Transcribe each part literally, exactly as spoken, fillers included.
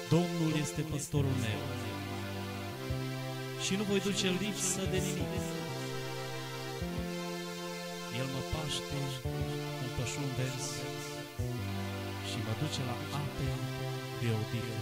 Domnul este păstorul meu și nu voi duce lipsă de nimic. El mă paște în pășuni verzi și mă duce la ape de odihnă.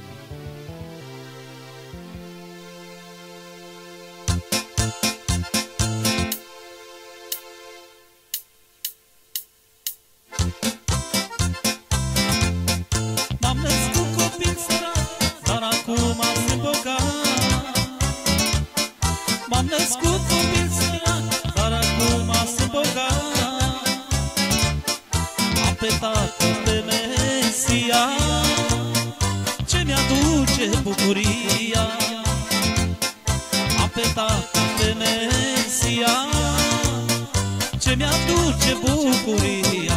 M-am născut copil sărac, dar acum sunt bogat. M-am născut copil sărac, dar acum sunt bogat. Am pe Tatăl pe Mesia, ce mi-aduce bucuria. Am pe Tatăl pe Mesia, ce mi-aduce bucuria.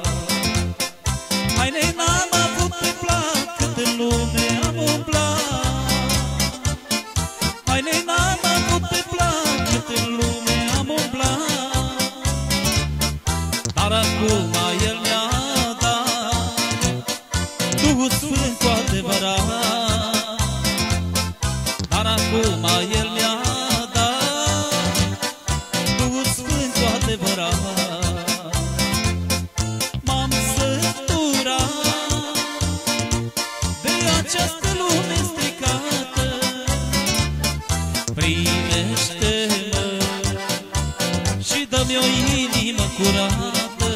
Haine n-am avut pe plac, cât în lume am umblat. Haine n-am avut pe plac, cât în lume am umblat. Dar acum El mi-a dat Duhul Sfânt cu adevărat. Dar acum El mi-a dat Duhul Sfânt cu adevărat. M-am săturat de această lume stricată. Primește-mă și dă-mi o inimă curată.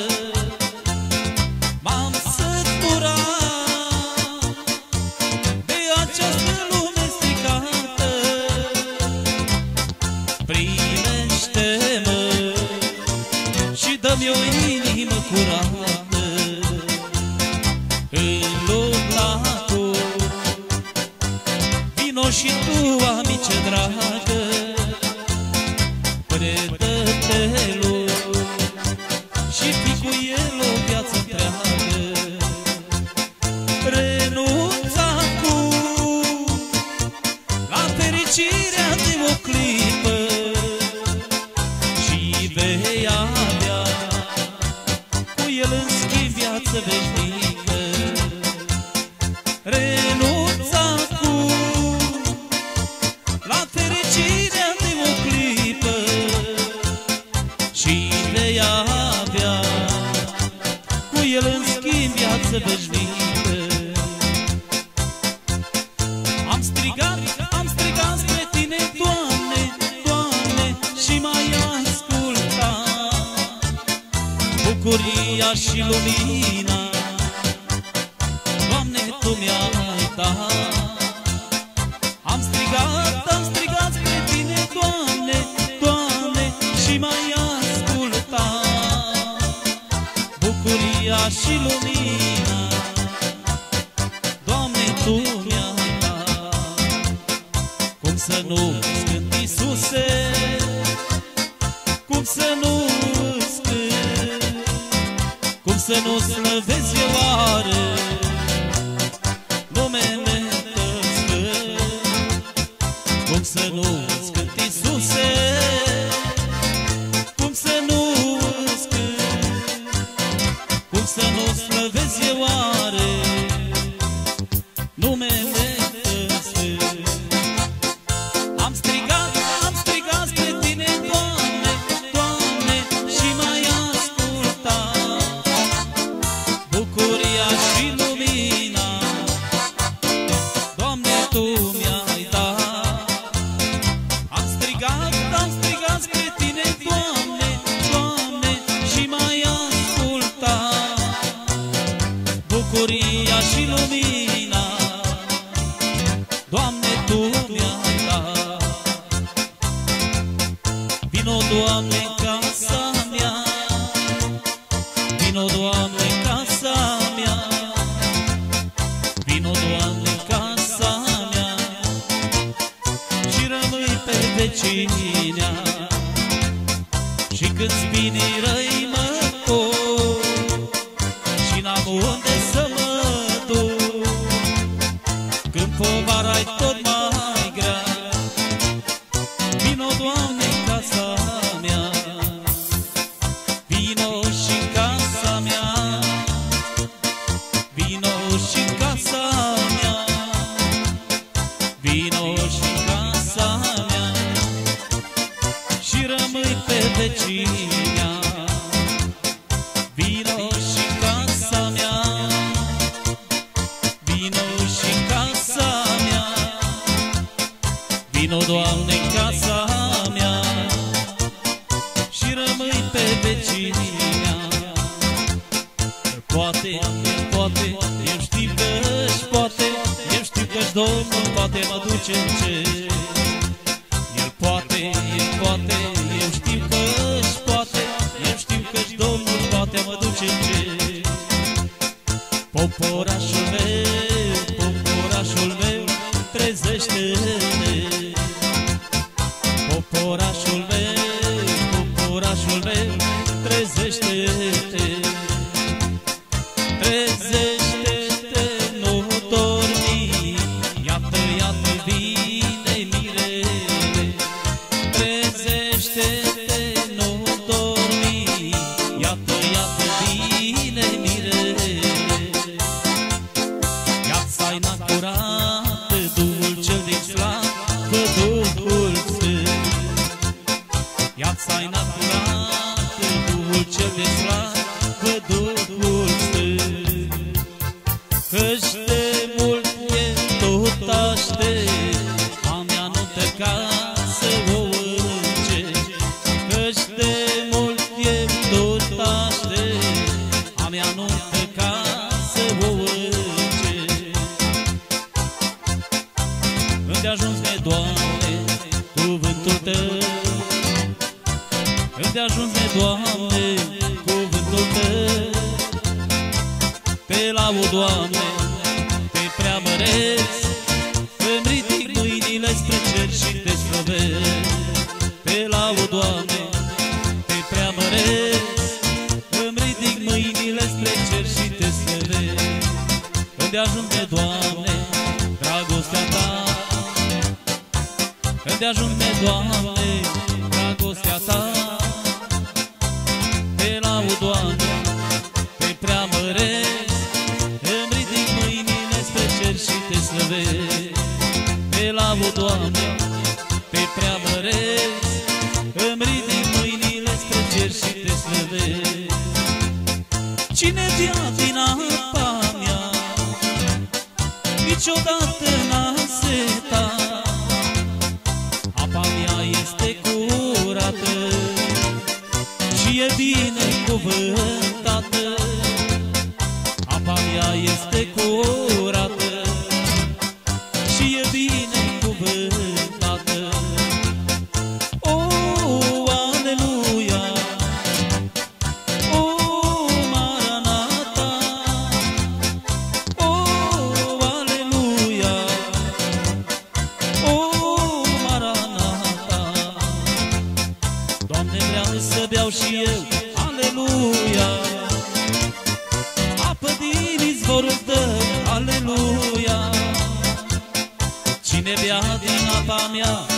M-am săturat de această lume stricată. Primește-mă și dă-mi o inimă curată. În luptatul vino și tu, amice dragă, predă-te lui și fii cu El o viață întreagă. Renunță acum la fericirea de o clipă și vei avea cu El în schimb viață veșnică. Renunță acum la fericirea de o clipă și vei avea cu El în schimb viață veșnică. Am strigat, am strigat spre Tine, Doamne, Doamne, și m-ai ascultat. Bucuria și lumina, Doamne, Tu mi-ai dat. Am strigat, am strigat spre Tine, Doamne, Doamne, și m-ai ascultat. Bucuria și lumina, Doamne, Tu mi-ai dat. Cum să nu-ți cânt, Iisuse, cum să nu-ți cânt, cum să nu slăvesc eu oare numele Tău sfânt. Cum să nu-ți cânt, Iisuse, cum să nu-ți cânt, cum să nu slăvesc eu oare numele Tău sfânt. Am strigat, am strigat spre Tine, Doamne, Doamne, și m-ai ascultat. Bucuria și lumina, Doamne, Tu mi-ai dat. Am strigat, am strigat spre Tine, Doamne, Doamne, și m-ai ascultat. Bucuria și lumina, Doamne, Tu mi-ai dat. Vino, Doamne, în casa mea, vino, Doamne, în casa mea, vino, Doamne, în casa mea și rămâi pe vecinea. Și când spinii răi mă cor și n-am unde să mă duc, când povara-i tot mai grea, vino, Doamne, în casa mea, vino și în casa mea, vino și în casa mea. el poate, eu știu că-și poate, eu știu că-și Domnul poate mă duce în cer. El poate, el poate, eu știu că-și poate, eu știu că-și Domnul poate mă duce în cer. Poporașul meu, poporașul meu, trezește-te. Poporașul meu, poporașul meu, trezește-te. Trezește-te, nu dormi, iată, iată vine mirele. Trezește-te, nu dormi, iată, iată vine mirele. Ia-ți-aina curată, Duhul cel din slavă, Duhul Sfânt. Ia-ți-aina curată, Duhul cel din slavă, Duhul Sfânt. Căci de mult e tot aștept, a mea nuntă ca să o încerci. Căci de mult e tot aștept, a mea nuntă ca să o încerci. Îndeajuns-ne, Doamne, cuvântul Tău, îndeajuns-ne, Doamne, cuvântul Tău. Te laud, Doamne, te preamăresc, îmi ridic mâinile spre cer și te slăvesc. Te laud, Doamne, te preamăresc, îmi ridic mâinile spre cer și te slăvesc. Îndeajuns-ne, Doamne, dragostea Ta, îndeajuns-ne, Doamne, dragostea Ta. Te laud, Doamne, te preamăresc, îmi ridic mâinile spre cer și te slăvesc. Te laud, Doamne, te preamăresc, îmi ridic mâinile spre cer și te slăvesc. Cine bea din apa mea, niciodată n-a setat. Apa mea este curată și e binecuvântată. Apa mea este curată și e binecuvântată. O, aleluia, o, Maranata, o, aleluia, o, Maranata. Doamne, vreau să beau și eu, aleluia, apă din izvorul Tău, aleluia. Cine bea din apa mea,